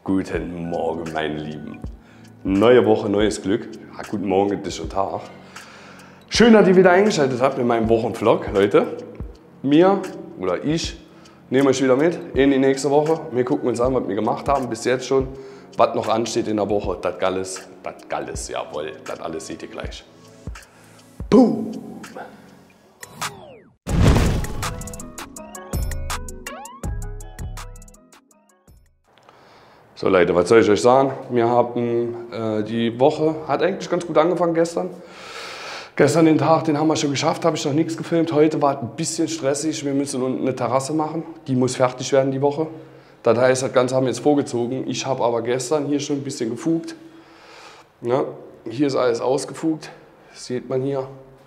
Guten Morgen, meine Lieben. Neue Woche, neues Glück. Ja, guten Morgen, es ist schon Tag. Schön, dass ihr wieder eingeschaltet habt in meinem Wochenvlog, Leute. Ich nehme euch wieder mit in die nächste Woche. Wir gucken uns an, was wir gemacht haben bis jetzt schon. Was noch ansteht in der Woche, das Galles, jawohl, das alles seht ihr gleich. Boom! So Leute, was soll ich euch sagen? Wir haben, die Woche hat eigentlich ganz gut angefangen gestern. Gestern den Tag, den haben wir schon geschafft, habe ich noch nichts gefilmt. Heute war es ein bisschen stressig, wir müssen unten eine Terrasse machen. Die muss fertig werden die Woche. Das heißt, das Ganze haben wir jetzt vorgezogen. Ich habe aber gestern hier schon ein bisschen gefugt. Ja, hier ist alles ausgefugt, das sieht man hier.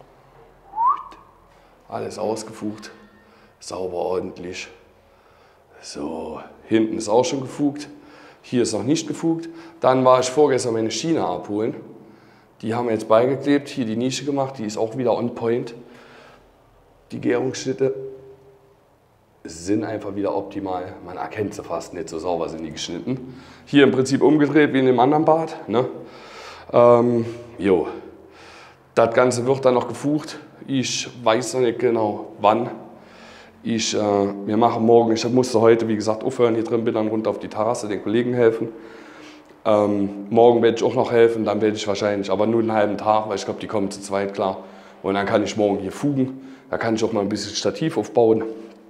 Alles ausgefugt, sauber, ordentlich. So, hinten ist auch schon gefugt. Hier ist noch nicht gefugt. Dann war ich vorgestern meine Schiene abholen. Die haben wir jetzt beigeklebt, hier die Nische gemacht, die ist auch wieder on point. Die Gärungsschnitte sind einfach wieder optimal. Man erkennt sie fast nicht, so sauber sind die geschnitten. Hier im Prinzip umgedreht wie in dem anderen Bad. Ne? Das Ganze wird dann noch gefugt. Ich weiß noch nicht genau wann. Wir machen morgen, ich musste heute, wie gesagt, aufhören hier drin, bin dann runter auf die Terrasse, den Kollegen helfen. Morgen werde ich auch noch helfen, dann werde ich wahrscheinlich, aber nur einen halben Tag, weil ich glaube, die kommen zu zweit klar. Und dann kann ich morgen hier fugen, da kann ich auch mal ein bisschen Stativ aufbauen.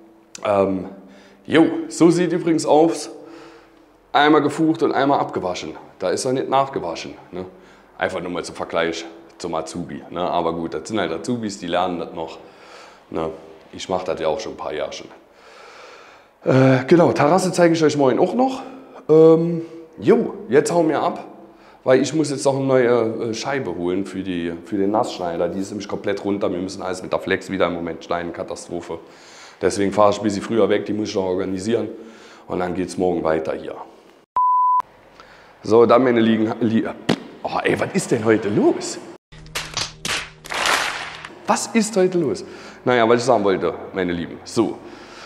So sieht übrigens aus, einmal gefugt und einmal abgewaschen. Da ist er nicht nachgewaschen. Ne? Einfach nur mal zum Vergleich zum Azubi. Ne? Aber gut, das sind halt Azubis, die lernen das noch. Ne? Ich mache das ja auch schon ein paar Jahre schon. Genau, Terrasse zeige ich euch morgen auch noch. Jetzt hauen wir ab, weil ich muss jetzt noch eine neue Scheibe holen für den Nassschneider. Die ist nämlich komplett runter. Wir müssen alles mit der Flex wieder im Moment schneiden, Katastrophe. Deswegen fahre ich ein bisschen früher weg, die muss ich noch organisieren. Und dann geht es morgen weiter hier. So, dann meine Oh ey, was ist denn heute los? Was ist heute los? Naja, was ich sagen wollte, meine Lieben. So,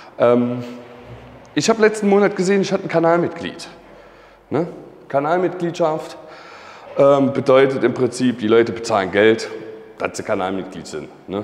ich habe letzten Monat gesehen, ich hatte ein Kanalmitglied. Ne? Kanalmitgliedschaft bedeutet im Prinzip, die Leute bezahlen Geld, dass sie Kanalmitglied sind. Ne?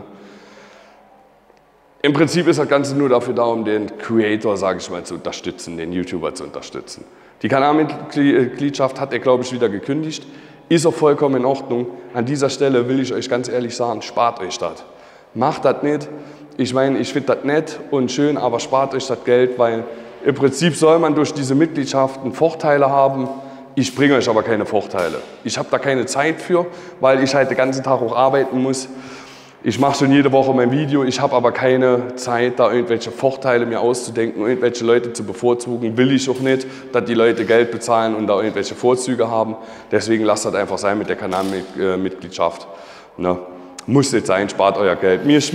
Im Prinzip ist das Ganze nur dafür da, um den Creator, sage ich mal, zu unterstützen, den YouTuber zu unterstützen. Die Kanalmitgliedschaft hat er, glaube ich, wieder gekündigt. Ist auch vollkommen in Ordnung. An dieser Stelle will ich euch ganz ehrlich sagen, spart euch das. Macht das nicht. Ich meine, ich finde das nett und schön, aber spart euch das Geld, weil im Prinzip soll man durch diese Mitgliedschaften Vorteile haben. Ich bringe euch aber keine Vorteile. Ich habe da keine Zeit für, weil ich halt den ganzen Tag auch arbeiten muss. Ich mache schon jede Woche mein Video, ich habe aber keine Zeit, da irgendwelche Vorteile mir auszudenken, irgendwelche Leute zu bevorzugen. Will ich auch nicht, dass die Leute Geld bezahlen und da irgendwelche Vorzüge haben. Deswegen lasst das einfach sein mit der Kanalmitgliedschaft. Ne? Muss nicht sein, spart euer Geld. Mir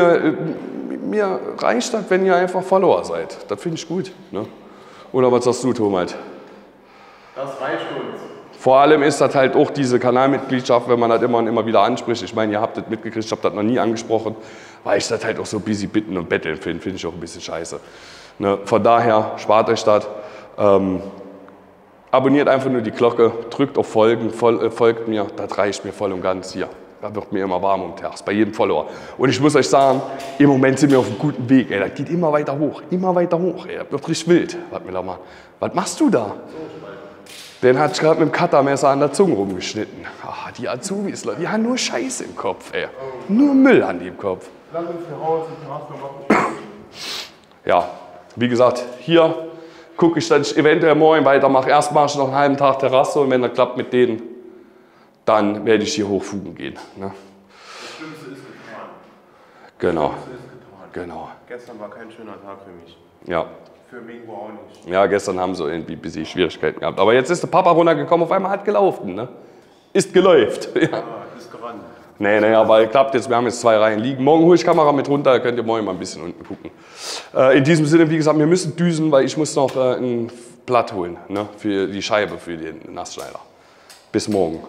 reicht das, wenn ihr einfach Follower seid. Das finde ich gut. Ne? Oder was sagst du, Thomas? Das reicht uns. Vor allem ist das halt auch diese Kanalmitgliedschaft, wenn man das immer und immer wieder anspricht. Ich meine, ihr habt das mitgekriegt, ich habe das noch nie angesprochen, weil ich das halt auch so busy bitten und betteln finde ich auch ein bisschen scheiße. Ne? Von daher, spart euch das. Abonniert einfach nur die Glocke, drückt auf Folgen, folgt mir, das reicht mir voll und ganz hier. Da wird mir immer warm ums Herz, bei jedem Follower. Und ich muss euch sagen, im Moment sind wir auf einem guten Weg. Ey, das geht immer weiter hoch. Ey, das wird richtig wild. Was machst du da? Den hat ich gerade mit dem Cuttermesser an der Zunge rumgeschnitten. Ach, die Azubis, die haben nur Scheiße im Kopf. Ey. Nur Müll an dem Kopf. Lass uns hier raus, ich mach's. Ja, wie gesagt, hier gucke ich, dass ich eventuell morgen weitermache. Erst mache ich noch einen halben Tag Terrasse und wenn das klappt mit denen, dann werde ich hier hochfugen gehen. Ne? Das Schlimmste ist getan. Genau. Das Schlimmste ist getan. Genau. Gestern war kein schöner Tag für mich. Ja. Für Mingo auch nicht. Ja, gestern haben sie irgendwie ein bisschen Schwierigkeiten gehabt. Aber jetzt ist der Papa runtergekommen, auf einmal hat gelaufen. Ne? Ist geläuft. Ja. Ist gerannt. Nee, aber klappt jetzt. Wir haben jetzt 2 Reihen liegen. Morgen hole ich Kamera mit runter, da könnt ihr morgen mal ein bisschen unten gucken. In diesem Sinne, wie gesagt, wir müssen düsen, weil ich muss noch ein Blatt holen, ne? Für die Scheibe, für den Nassschneider. Bis morgen.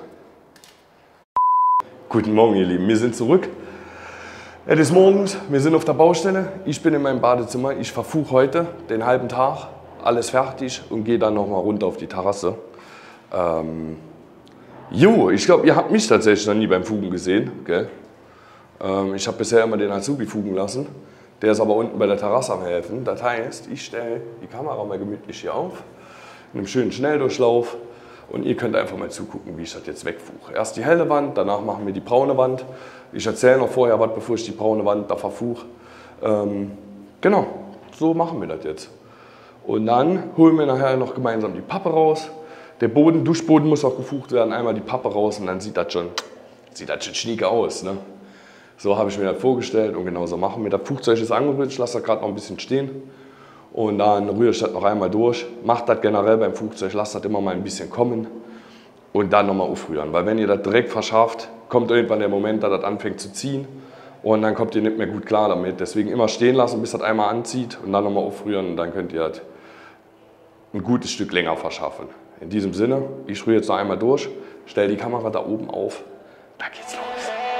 Guten Morgen, ihr Lieben. Wir sind zurück. Es ist morgens, wir sind auf der Baustelle. Ich bin in meinem Badezimmer. Ich verfuge heute den halben Tag. alles fertig und gehe dann nochmal runter auf die Terrasse. Jo, ich glaube, ihr habt mich tatsächlich noch nie beim Fugen gesehen. Gell? Ich habe bisher immer den Azubi fugen lassen. Der ist aber unten bei der Terrasse am helfen. Das heißt, ich stelle die Kamera mal gemütlich hier auf, in einem schönen Schnelldurchlauf. Und ihr könnt einfach mal zugucken, wie ich das jetzt wegfuche. Erst die helle Wand, danach machen wir die braune Wand. Ich erzähle noch vorher was, bevor ich die braune Wand da verfuche. Genau, so machen wir das jetzt. Und dann holen wir nachher noch gemeinsam die Pappe raus. Der Boden, Duschboden muss auch gefucht werden. Einmal die Pappe raus und dann sieht das schon schnieke aus. Ne? So habe ich mir das vorgestellt und genau so machen wir das. Fuchzeug ist angerührt, ich lasse das gerade noch ein bisschen stehen. Und dann rühre ich das noch einmal durch. Macht das generell beim Flugzeug, lasst das immer mal ein bisschen kommen und dann nochmal aufrühren. Weil wenn ihr das direkt verschafft, kommt irgendwann der Moment, da das anfängt zu ziehen und dann kommt ihr nicht mehr gut klar damit. Deswegen immer stehen lassen, bis das einmal anzieht und dann nochmal aufrühren und dann könnt ihr das ein gutes Stück länger verschaffen. In diesem Sinne, ich rühre jetzt noch einmal durch, stelle die Kamera da oben auf, da geht's los.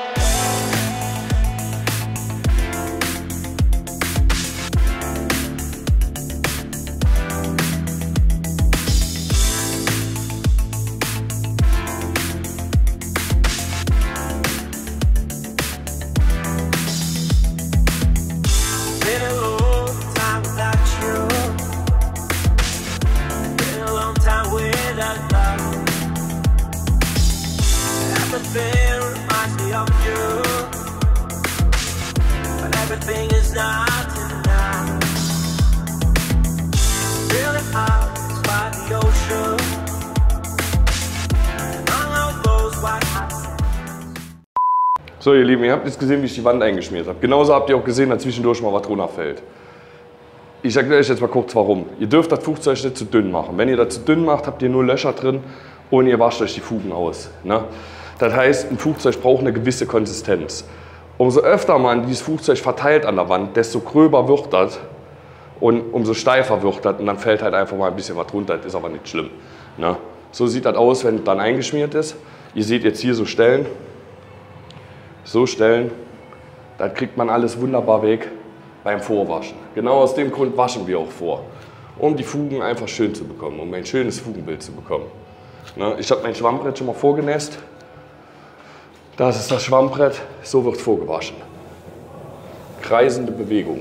So ihr Lieben, ihr habt jetzt gesehen, wie ich die Wand eingeschmiert habe. Genauso habt ihr auch gesehen, dass zwischendurch mal was runterfällt. Ich erkläre euch jetzt mal kurz warum. Ihr dürft das Flugzeug nicht zu dünn machen. Wenn ihr das zu dünn macht, habt ihr nur Löcher drin und ihr wascht euch die Fugen aus. Ne? Das heißt, ein Flugzeug braucht eine gewisse Konsistenz. Umso öfter man dieses Flugzeug verteilt an der Wand, desto gröber wird das und umso steifer wird das und dann fällt halt einfach mal ein bisschen was runter. Das ist aber nicht schlimm. Ne? So sieht das aus, wenn es dann eingeschmiert ist. Ihr seht jetzt hier so Stellen. So Stellen, da kriegt man alles wunderbar weg beim Vorwaschen. Genau aus dem Grund waschen wir auch vor, um die Fugen einfach schön zu bekommen, um ein schönes Fugenbild zu bekommen. Ich habe mein Schwammbrett schon mal vorgenässt. Das ist das Schwammbrett, so wird vorgewaschen. Kreisende Bewegungen.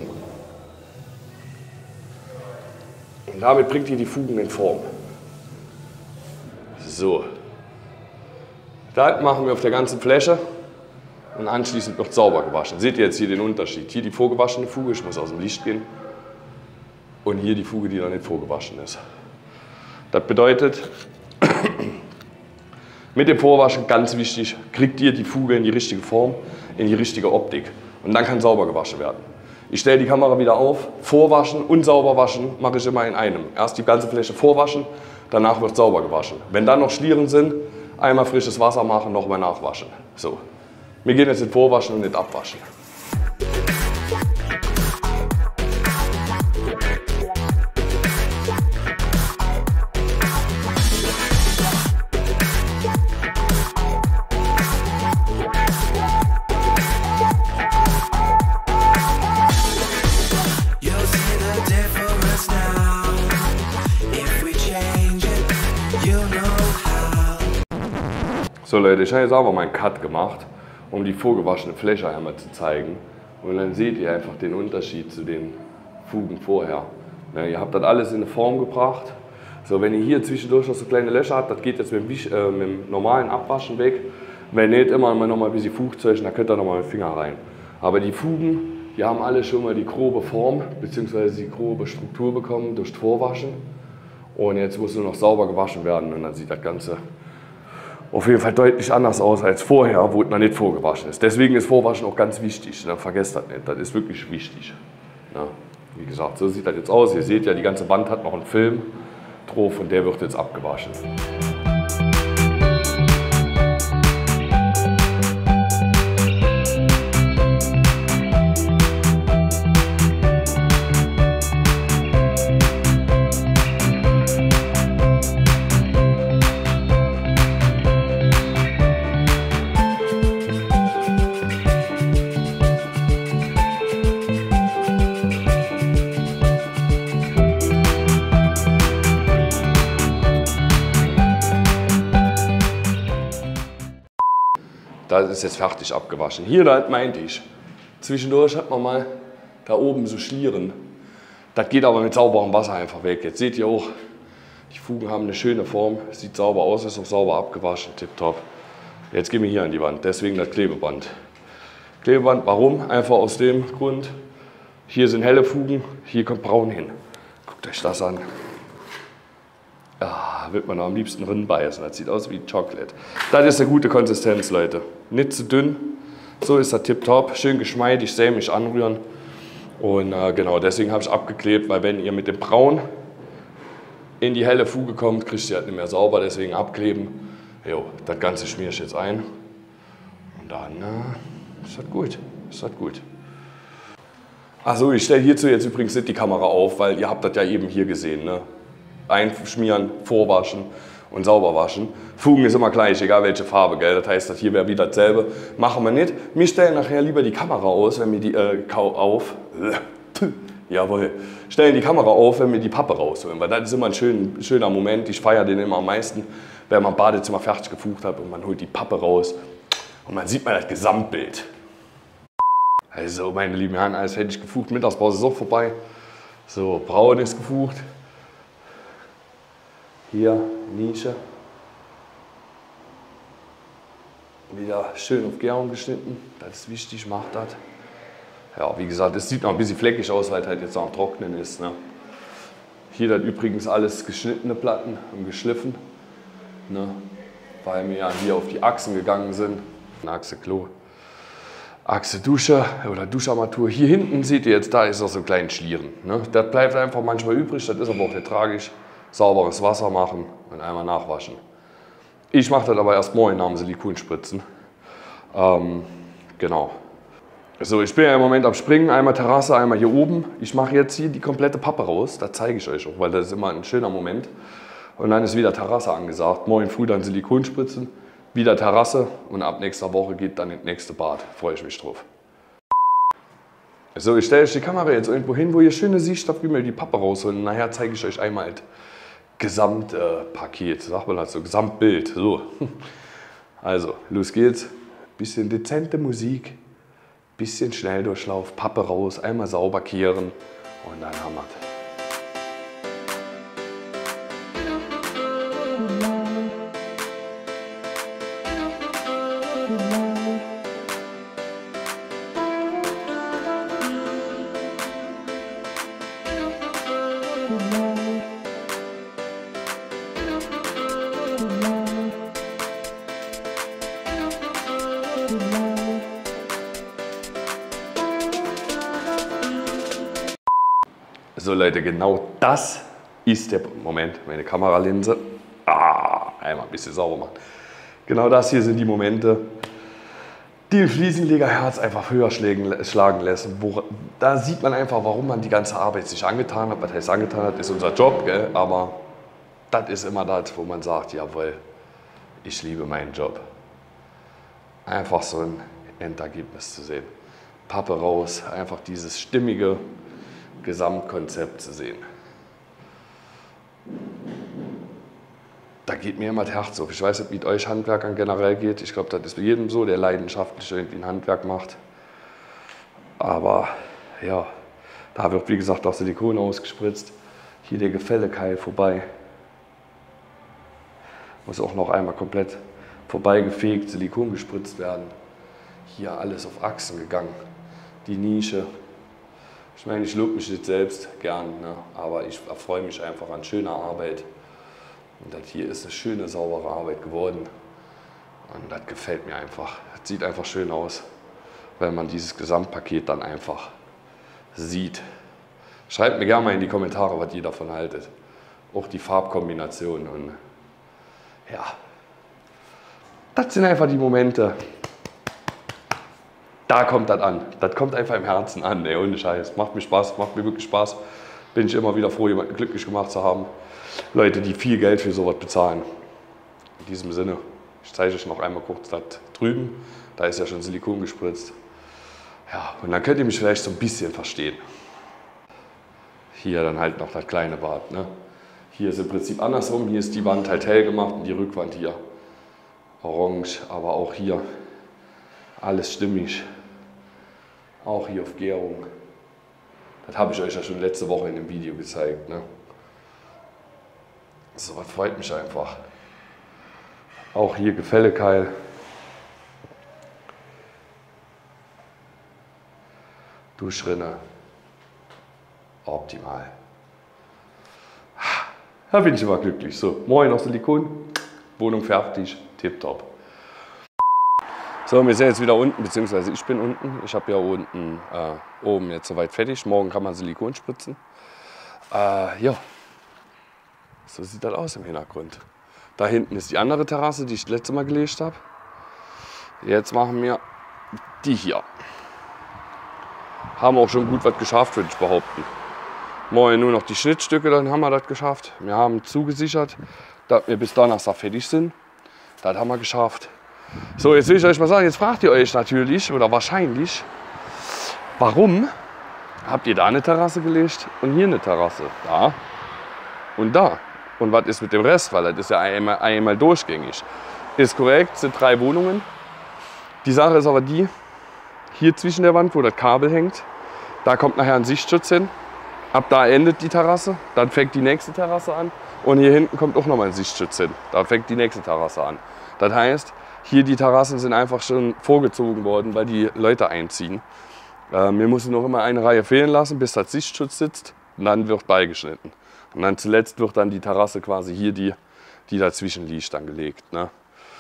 Und damit bringt ihr die Fugen in Form. So. Das machen wir auf der ganzen Fläche. Und anschließend wird sauber gewaschen. Seht ihr jetzt hier den Unterschied? Hier die vorgewaschene Fuge, ich muss aus dem Licht gehen. Und hier die Fuge, die noch nicht vorgewaschen ist. Das bedeutet, mit dem Vorwaschen, ganz wichtig, kriegt ihr die Fuge in die richtige Form, in die richtige Optik. Und dann kann sauber gewaschen werden. Ich stelle die Kamera wieder auf, vorwaschen und sauber waschen mache ich immer in einem. Erst die ganze Fläche vorwaschen, danach wird sauber gewaschen. Wenn dann noch Schlieren sind, einmal frisches Wasser machen, nochmal nachwaschen. So. Wir gehen jetzt nicht vorwaschen und nicht abwaschen. So Leute, ich habe jetzt aber mal einen Cut gemacht, um die vorgewaschene Fläche einmal zu zeigen. Und dann seht ihr einfach den Unterschied zu den Fugen vorher. Ja, ihr habt das alles in eine Form gebracht. So, wenn ihr hier zwischendurch noch so kleine Löcher habt, das geht jetzt mit dem normalen Abwaschen weg. Wenn nicht, immer noch mal ein bisschen Flugzeug, dann könnt ihr noch mal mit dem Finger rein. Aber die Fugen, die haben alle schon mal die grobe Form bzw. die grobe Struktur bekommen durch das Vorwaschen. Und jetzt muss nur noch sauber gewaschen werden und dann sieht das Ganze auf jeden Fall deutlich anders aus als vorher, wo es noch nicht vorgewaschen ist. Deswegen ist Vorwaschen auch ganz wichtig. Ne? Vergesst das nicht, das ist wirklich wichtig. Ja, wie gesagt, so sieht das jetzt aus. Ihr seht ja, die ganze Wand hat noch einen Film drauf und der wird jetzt abgewaschen. Das ist jetzt fertig abgewaschen. Hier, da meinte ich. Zwischendurch hat man mal da oben so Schlieren. Das geht aber mit sauberem Wasser einfach weg. Jetzt seht ihr auch, die Fugen haben eine schöne Form. Sieht sauber aus, ist auch sauber abgewaschen. Tipptopp. Jetzt gehen wir hier an die Wand. Deswegen das Klebeband. Klebeband, warum? Einfach aus dem Grund. Hier sind helle Fugen, hier kommt braun hin. Guckt euch das an. Ah, wird man am liebsten rinbeißen. Das sieht aus wie Chocolate. Das ist eine gute Konsistenz, Leute. Nicht zu dünn. So ist das tipptopp. Schön geschmeidig, sämig anrühren. Und genau, deswegen habe ich abgeklebt, weil wenn ihr mit dem Braun in die helle Fuge kommt, kriegt ihr halt nicht mehr sauber. Deswegen abkleben. Jo, das Ganze schmiere ich jetzt ein. Und dann ist das gut. Ist das gut. Achso, ich stelle hierzu jetzt übrigens nicht die Kamera auf, weil ihr habt das ja eben hier gesehen. Ne? Einschmieren, vorwaschen und sauber waschen. Fugen ist immer gleich, egal welche Farbe, gell? Das heißt, das hier wäre wieder dasselbe. Machen wir nicht. Wir stellen nachher lieber die Kamera aus, wenn wir die jawohl. Stellen die Kamera auf, wenn wir die Pappe rausholen, weil das ist immer ein schöner Moment. Ich feiere den immer am meisten, wenn man Badezimmer fertig gefugt hat und man holt die Pappe raus und man sieht mal das Gesamtbild. Also, meine lieben Herren, alles hätte ich gefugt. Mittagspause ist auch vorbei. So, braun ist gefugt. Hier, Nische. Wieder schön auf Gärung geschnitten. Das ist wichtig, macht das. Ja, wie gesagt, es sieht noch ein bisschen fleckig aus, weil es halt jetzt noch am Trocknen ist. Ne? Hier dann übrigens alles geschnittene Platten und geschliffen. Ne? Weil wir ja hier auf die Achsen gegangen sind. Eine Achse Klo. Achse Dusche oder Duscharmatur. Hier hinten seht ihr jetzt, da ist noch so ein kleinen Schlieren. Ne? Das bleibt einfach manchmal übrig, das ist aber auch nicht tragisch. Sauberes Wasser machen und einmal nachwaschen. Ich mache das aber erst morgen nach dem Silikonspritzen. Genau. So, ich bin ja im Moment am Springen, einmal Terrasse, einmal hier oben. Ich mache jetzt hier die komplette Pappe raus, das zeige ich euch auch, weil das ist immer ein schöner Moment. Und dann ist wieder Terrasse angesagt. Morgen früh dann Silikonspritzen. Wieder Terrasse und ab nächster Woche geht dann ins nächste Bad. Freue ich mich drauf. So, ich stelle euch die Kamera jetzt irgendwo hin, wo ihr schöne Sicht habt, wie wir die Pappe rausholen. Nachher zeige ich euch einmal das Gesamtpaket, sagt man das so, Gesamtbild. So. Also, los geht's. Bisschen dezente Musik, bisschen Schnelldurchlauf, Pappe raus, einmal sauber kehren und dann haben wir es. So Leute, genau das ist der Moment, meine Kameralinse. Einmal ein bisschen sauber machen. Genau das hier sind die Momente, die ein Fliesenlegerherz einfach höher schlagen lassen. Da sieht man einfach, warum man die ganze Arbeit sich angetan hat. Was heißt angetan hat, ist unser Job, gell? Aber das ist immer das, wo man sagt, jawohl, ich liebe meinen Job. Einfach so ein Endergebnis zu sehen. Pappe raus, einfach dieses stimmige Gesamtkonzept zu sehen. Da geht mir immer das Herz auf. Ich weiß nicht, wie es euch Handwerkern generell geht. Ich glaube, das ist bei jedem so, der leidenschaftlich irgendwie ein Handwerk macht. Aber ja, da wird wie gesagt auch Silikon ausgespritzt. Hier der Gefällekeil vorbei. Muss auch noch einmal komplett vorbeigefegt, Silikon gespritzt werden. Hier alles auf Achsen gegangen. Die Nische. Ich meine, ich lobe mich nicht selbst gern, ne? Aber ich erfreue mich einfach an schöner Arbeit. Und das hier ist eine schöne, saubere Arbeit geworden. Und das gefällt mir einfach. Das sieht einfach schön aus, wenn man dieses Gesamtpaket dann einfach sieht. Schreibt mir gerne mal in die Kommentare, was ihr davon haltet. Auch die Farbkombination. Und ja, das sind einfach die Momente. Da kommt das an. Das kommt einfach im Herzen an, ey, ohne Scheiß. Macht mir Spaß, macht mir wirklich Spaß. Bin ich immer wieder froh, jemanden glücklich gemacht zu haben. Leute, die viel Geld für sowas bezahlen. In diesem Sinne, ich zeige euch noch einmal kurz das drüben. Da ist ja schon Silikon gespritzt. Ja, und dann könnt ihr mich vielleicht so ein bisschen verstehen. Hier dann halt noch das kleine Bad. Ne? Hier ist im Prinzip andersrum. Hier ist die Wand halt hell gemacht und die Rückwand hier orange. Aber auch hier Alles stimmig. Auch hier auf Gärung. Das habe ich euch ja schon letzte Woche in dem Video gezeigt. Ne? So was freut mich einfach. Auch hier Gefällekeil. Duschrinne. Optimal. Da bin ich immer glücklich. So, moin aus Silikon. Wohnung fertig. Tipptopp. So, wir sind jetzt wieder unten, beziehungsweise ich bin unten. Ich habe ja unten oben jetzt soweit fertig. Morgen kann man Silikon spritzen. Ja, so sieht das aus im Hintergrund. Da hinten ist die andere Terrasse, die ich das letzte Mal gelegt habe. Jetzt machen wir die hier. Haben auch schon gut was geschafft, würde ich behaupten. Morgen nur noch die Schnittstücke, dann haben wir das geschafft. Wir haben zugesichert, dass wir bis Donnerstag fertig sind. Das haben wir geschafft. So, jetzt will ich euch mal sagen, jetzt fragt ihr euch natürlich oder wahrscheinlich, warum habt ihr da eine Terrasse gelegt und hier eine Terrasse? Da und da. Und was ist mit dem Rest? Weil das ist ja einmal durchgängig. Ist korrekt, sind 3 Wohnungen. Die Sache ist aber die, hier zwischen der Wand, wo das Kabel hängt, da kommt nachher ein Sichtschutz hin. Ab da endet die Terrasse, dann fängt die nächste Terrasse an. Und hier hinten kommt auch noch mal ein Sichtschutz hin. Da fängt die nächste Terrasse an. Das heißt, hier die Terrassen sind einfach schon vorgezogen worden, weil die Leute einziehen. Wir müssen noch immer eine Reihe fehlen lassen, bis das Sichtschutz sitzt. Und dann wird beigeschnitten. Und dann zuletzt wird dann die Terrasse quasi hier, die dazwischen liegt, dann gelegt. Ne?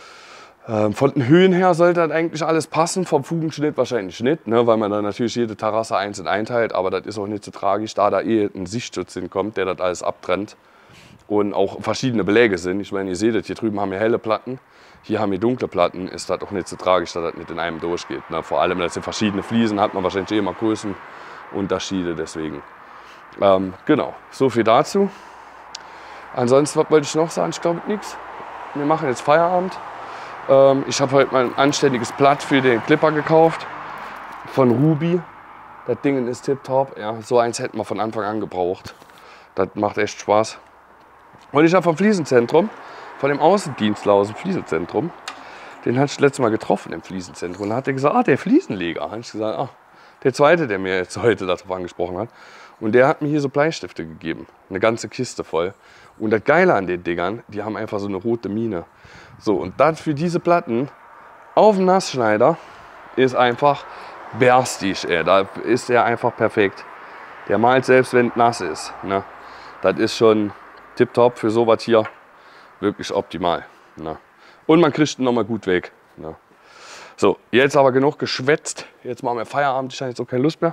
Von den Höhen her sollte das eigentlich alles passen, vom Fugenschnitt wahrscheinlich nicht, ne? Weil man dann natürlich jede Terrasse einzeln einteilt. Aber das ist auch nicht so tragisch, da ein Sichtschutz hinkommt, der das alles abtrennt. Und auch verschiedene Beläge sind. Ich meine, ihr seht es, hier drüben haben wir helle Platten, hier haben wir dunkle Platten. Ist das auch nicht so tragisch, dass das nicht in einem durchgeht. Ne? Vor allem, das sind verschiedene Fliesen, hat man wahrscheinlich immer Größenunterschiede. Deswegen, genau, so viel dazu. Ansonsten, was wollte ich noch sagen? Ich glaube nichts. Wir machen jetzt Feierabend. Ich habe heute mal ein anständiges Blatt für den Clipper gekauft. Von Ruby. Das Ding ist tipptopp. Ja, so eins hätten wir von Anfang an gebraucht. Das macht echt Spaß. Und ich habe vom Fliesenzentrum, von dem Außendienstler aus dem Fliesenzentrum, den hatte ich das letzte Mal getroffen im Fliesenzentrum. Und da hat er gesagt, ah, der Fliesenleger. Da habe ich gesagt, ah, der zweite, der mir jetzt heute darauf angesprochen hat. Und der hat mir hier so Bleistifte gegeben. Eine ganze Kiste voll. Und das Geile an den Dingern, die haben einfach so eine rote Mine. So, und das für diese Platten auf dem Nassschneider ist einfach berstig. Da ist er einfach perfekt. Der malt selbst, wenn es nass ist. Ne? Das ist schon tipptopp für sowas hier. Wirklich optimal. Ne? Und man kriegt ihn nochmal gut weg. Ne? So, jetzt aber genug geschwätzt. Jetzt machen wir Feierabend. Ich habe jetzt auch keine Lust mehr.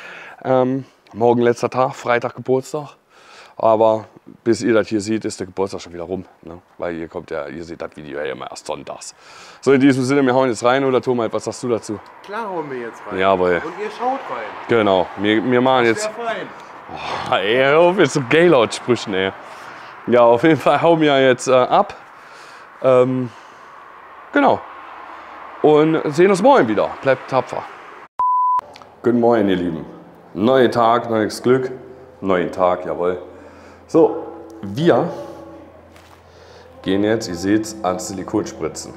Morgen letzter Tag, Freitag Geburtstag. Aber bis ihr das hier seht, ist der Geburtstag schon wieder rum. Ne? Weil ihr seht das Video ja immer erst sonntags. So, in diesem Sinne, wir hauen jetzt rein, oder Thomas, was sagst du dazu? Klar hauen wir jetzt rein. Jawohl. Und ihr schaut rein. Genau, wir machen jetzt... Sehr fein. Oh, ey, hör auf mit so Gayloud-Sprüchen, ey. Ja, auf jeden Fall hauen wir jetzt ab. Genau. Und sehen uns morgen wieder. Bleibt tapfer. Guten Morgen, ihr Lieben. Neuer Tag, neues Glück. Neuen Tag, jawohl. So, wir gehen jetzt, ihr seht es, ans Silikonspritzen.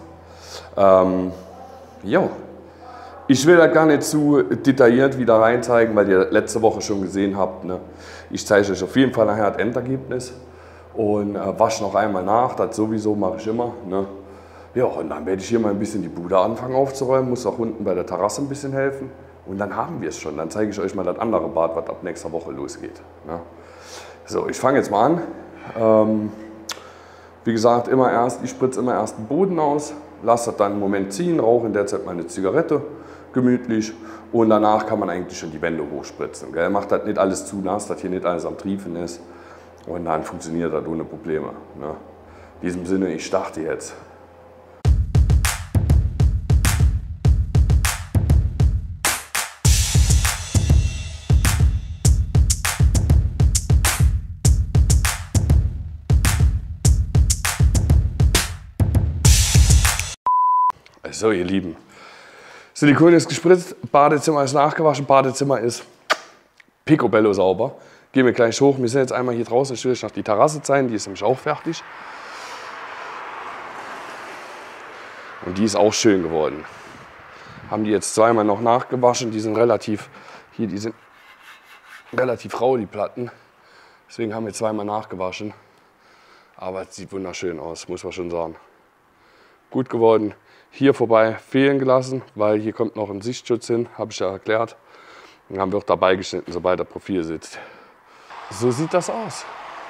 Jo. Ich will da gar nicht zu detailliert wieder rein zeigen, weil ihr letzte Woche schon gesehen habt. Ne? Ich zeige euch auf jeden Fall nachher das Endergebnis und wasche noch einmal nach. Das sowieso mache ich immer. Ne? Ja, und dann werde ich hier mal ein bisschen die Bude anfangen aufzuräumen. Muss auch unten bei der Terrasse ein bisschen helfen. Und dann haben wir es schon. Dann zeige ich euch mal das andere Bad, was ab nächster Woche losgeht. Ne? So, ich fange jetzt mal an. Wie gesagt, ich spritze immer erst den Boden aus, lasse das dann einen Moment ziehen, rauche in der Zeit meine Zigarette, gemütlich. Und danach kann man eigentlich schon die Wände hochspritzen. Gell? Macht das nicht alles zu nass, dass hier nicht alles am Triefen ist. Und dann funktioniert das ohne Probleme. Ne? In diesem Sinne, ich starte jetzt. So, ihr Lieben, Silikon ist gespritzt, Badezimmer ist nachgewaschen, Badezimmer ist picobello sauber. Gehen wir gleich hoch. Wir sind jetzt einmal hier draußen, ich will euch noch die Terrasse zeigen, die ist nämlich auch fertig. Und die ist auch schön geworden. Haben die jetzt zweimal noch nachgewaschen. Die sind relativ, hier, die sind relativ rau, die Platten. Deswegen haben wir zweimal nachgewaschen. Aber es sieht wunderschön aus, muss man schon sagen. Gut geworden. Hier vorbei fehlen gelassen, weil hier kommt noch ein Sichtschutz hin, habe ich ja erklärt. Und dann wird dabei geschnitten, sobald der Profil sitzt. So sieht das aus.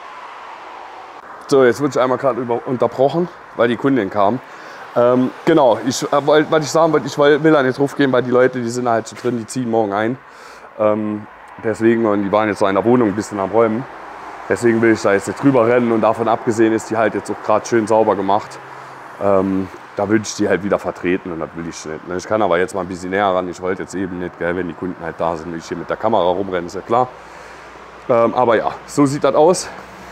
So, jetzt wurde ich einmal gerade unterbrochen, weil die Kundin kam. Genau, was ich sagen wollte, ich will da nicht drauf gehen, weil die Leute, die sind halt schon drin, die ziehen morgen ein. Deswegen, und die waren jetzt so in der Wohnung ein bisschen am Räumen. Deswegen will ich da jetzt nicht drüber rennen und davon abgesehen ist die halt jetzt auch gerade schön sauber gemacht. Da würde ich die halt wieder vertreten und das will ich nicht. Ich kann aber jetzt mal ein bisschen näher ran. Ich wollte jetzt eben nicht, gell, wenn die Kunden halt da sind, will ich hier mit der Kamera rumrennen, ist ja klar. Aber ja, so sieht das aus.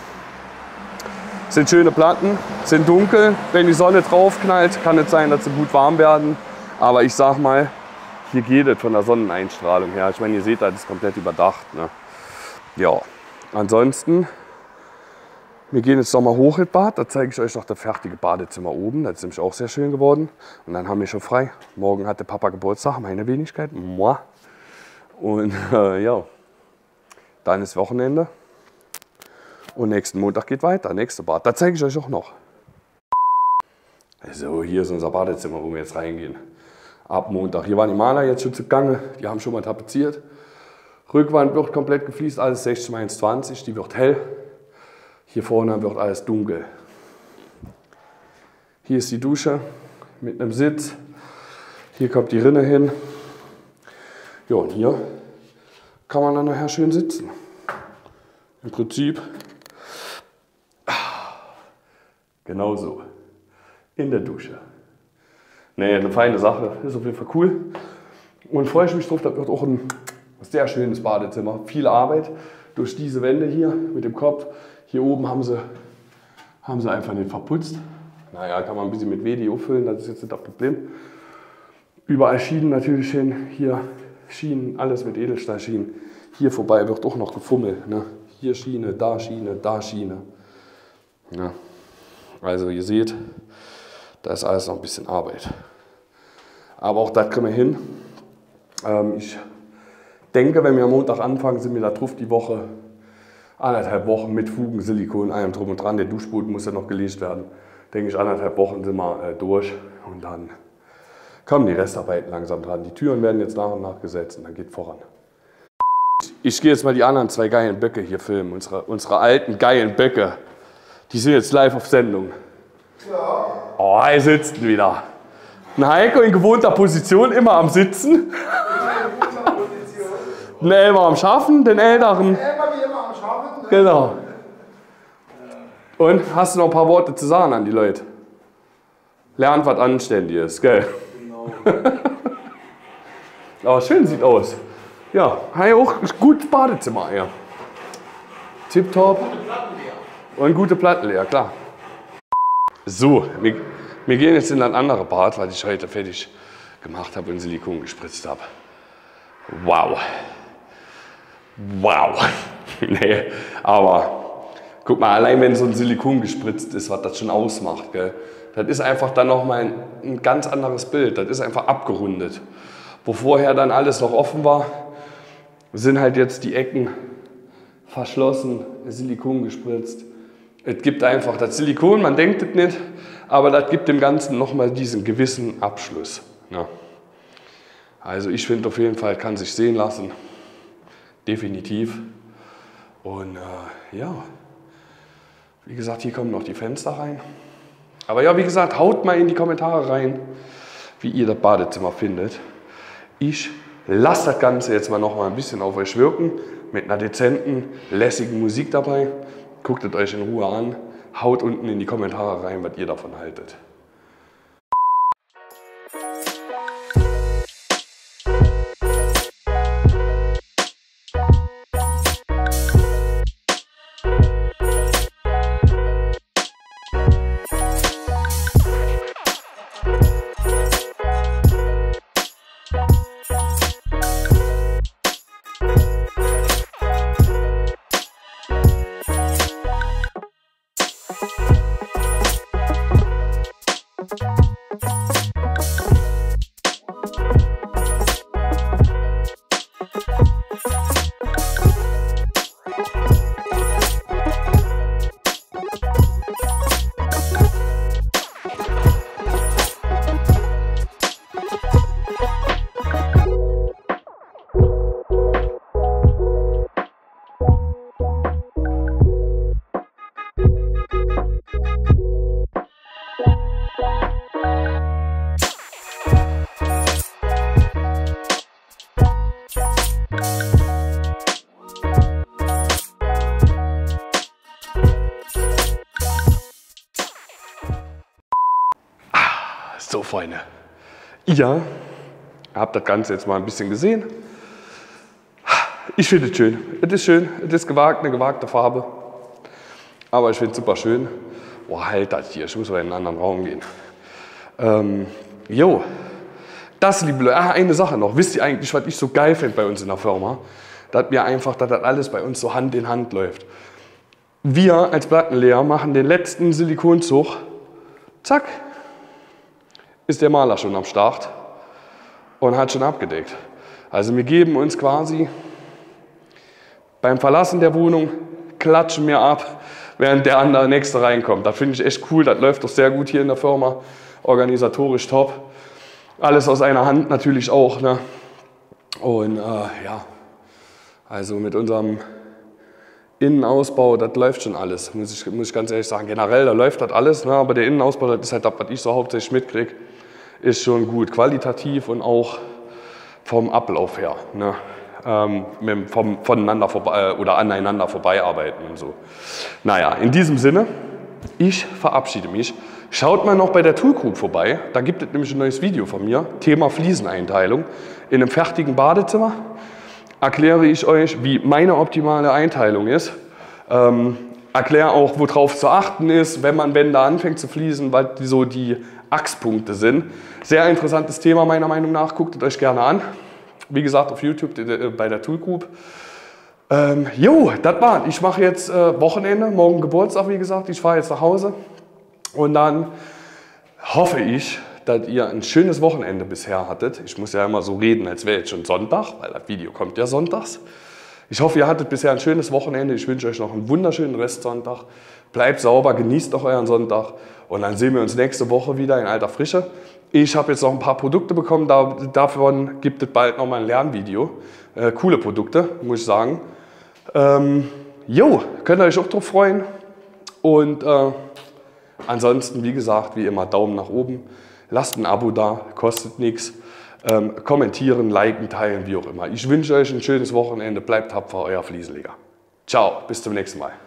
Sind schöne Platten, sind dunkel. Wenn die Sonne drauf knallt, kann es sein, dass sie gut warm werden. Aber ich sag mal, hier geht es von der Sonneneinstrahlung her. Ich meine, ihr seht, das ist komplett überdacht. Ne? Ja, ansonsten, wir gehen jetzt noch mal hoch ins Bad. Da zeige ich euch noch das fertige Badezimmer oben. Das ist nämlich auch sehr schön geworden. Und dann haben wir schon frei. Morgen hat der Papa Geburtstag, meine Wenigkeit. Moi. Und ja, dann ist Wochenende. Und nächsten Montag geht weiter, nächste Bad. Da zeige ich euch auch noch. So, hier ist unser Badezimmer, wo wir jetzt reingehen. Ab Montag. Hier waren die Maler jetzt schon zugange. Die haben schon mal tapeziert. Rückwand wird komplett gefliest, alles 60 x 1,20. Die wird hell. Hier vorne wird alles dunkel. Hier ist die Dusche mit einem Sitz. Hier kommt die Rinne hin. Ja, und hier kann man dann nachher schön sitzen. Im Prinzip genauso. In der Dusche. Nee, eine feine Sache. Ist auf jeden Fall cool. Und freue ich mich drauf, das wird auch ein sehr schönes Badezimmer. Viel Arbeit durch diese Wände hier mit dem Kopf. Hier oben haben sie einfach nicht verputzt. Naja, kann man ein bisschen mit Video füllen, das ist jetzt nicht das Problem. Überall Schienen natürlich hin. Hier Schienen, alles mit Edelstahlschienen. Hier vorbei wird auch noch gefummelt. Ne? Hier Schiene, da Schiene, da Schiene. Ja. Also ihr seht, da ist alles noch ein bisschen Arbeit. Aber auch das kriegen wir hin. Ich denke, wenn wir am Montag anfangen, sind wir da drauf die Woche, 1,5 Wochen mit Fugen, Silikon, allem drum und dran. Der Duschboden muss ja noch gelegt werden. Denke ich, 1,5 Wochen sind wir durch und dann kommen die Restarbeiten langsam dran. Die Türen werden jetzt nach und nach gesetzt und dann geht voran. Ich gehe jetzt mal die anderen 2 geilen Böcke hier filmen, unsere alten geilen Böcke. Die sind jetzt live auf Sendung. Ja. Oh, er sitzt wieder. Ein Heiko in gewohnter Position, immer am Sitzen. Ein Elmar am Schaffen, den Älteren. Elmar wie immer am Schaffen. Genau. Und hast du noch ein paar Worte zu sagen an die Leute? Lernt was Anständiges, gell? Genau. Aber schön sieht aus. Ja, hey, auch gutes Badezimmer, ja. Tipptopp. Und gute Platten leer, klar. So, wir gehen jetzt in ein anderes Bad, weil ich heute fertig gemacht habe und Silikon gespritzt habe. Wow. Wow. Nee, aber guck mal, allein wenn so ein Silikon gespritzt ist, was das schon ausmacht, gell? Das ist einfach dann nochmal ein ganz anderes Bild. Das ist einfach abgerundet. Wo vorher dann alles noch offen war, sind halt jetzt die Ecken verschlossen, Silikon gespritzt. Es gibt einfach das Silikon, man denkt es nicht, aber das gibt dem Ganzen nochmal diesen gewissen Abschluss. Ja. Also ich finde auf jeden Fall, kann sich sehen lassen. Definitiv. Und ja, wie gesagt, hier kommen noch die Fenster rein. Aber ja, wie gesagt, haut mal in die Kommentare rein, wie ihr das Badezimmer findet. Ich lasse das Ganze jetzt mal noch mal ein bisschen auf euch wirken, mit einer dezenten, lässigen Musik dabei. Guckt es euch in Ruhe an, haut unten in die Kommentare rein, was ihr davon haltet. So, Freunde. Ihr habt das Ganze jetzt mal ein bisschen gesehen. Ich finde es schön. Es ist schön. Es ist gewagt, eine gewagte Farbe. Aber ich finde es super schön. Boah, halt das hier. Ich muss mal in einen anderen Raum gehen. Das, liebe Leute, eine Sache noch. Wisst ihr eigentlich, was ich so geil finde bei uns in der Firma? Dass das alles bei uns so Hand in Hand läuft. Wir als Plattenleger machen den letzten Silikonzug. Zack, ist der Maler schon am Start und hat schon abgedeckt. Also wir geben uns quasi beim Verlassen der Wohnung, klatschen wir ab, während der nächste reinkommt. Das finde ich echt cool, das läuft doch sehr gut hier in der Firma, organisatorisch top. Alles aus einer Hand natürlich auch. Ne? Und ja, also mit unserem Innenausbau, das läuft schon alles, muss ich ganz ehrlich sagen. Generell, da läuft das alles, ne? Aber der Innenausbau, das ist halt das, was ich so hauptsächlich mitkriege, ist schon gut, qualitativ und auch vom Ablauf her. Ne? Voneinander vorbei oder aneinander vorbeiarbeiten und so. Naja, in diesem Sinne, ich verabschiede mich. Schaut mal noch bei der Tool Group vorbei, da gibt es nämlich ein neues Video von mir, Thema Flieseneinteilung. In einem fertigen Badezimmer erkläre ich euch, wie meine optimale Einteilung ist. Erkläre auch, worauf zu achten ist, wenn man Wände anfängt zu fließen, weil so die Achspunkte sind. Sehr interessantes Thema meiner Meinung nach, guckt es euch gerne an. Wie gesagt, auf YouTube bei der Tool Group. Das war's. Ich mache jetzt Wochenende, morgen Geburtstag, wie gesagt. Ich fahre jetzt nach Hause und dann hoffe ich, dass ihr ein schönes Wochenende bisher hattet. Ich muss ja immer so reden, als wäre jetzt schon Sonntag, weil das Video kommt ja sonntags. Ich hoffe, ihr hattet bisher ein schönes Wochenende. Ich wünsche euch noch einen wunderschönen Restsonntag. Bleibt sauber, genießt doch euren Sonntag und dann sehen wir uns nächste Woche wieder in alter Frische. Ich habe jetzt noch ein paar Produkte bekommen, davon gibt es bald noch mal ein Lernvideo. Coole Produkte, muss ich sagen. Könnt ihr euch auch drauf freuen. Und ansonsten, wie gesagt, wie immer, Daumen nach oben. Lasst ein Abo da, kostet nichts. Kommentieren, liken, teilen, wie auch immer. Ich wünsche euch ein schönes Wochenende. Bleibt tapfer, euer Fliesenleger. Ciao, bis zum nächsten Mal.